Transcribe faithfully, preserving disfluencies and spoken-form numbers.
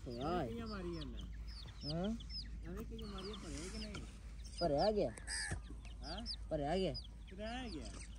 होया है किया मारी है ना हां अरे कि मारी भरे कि नहीं भरया गया हां भरया गया रह गया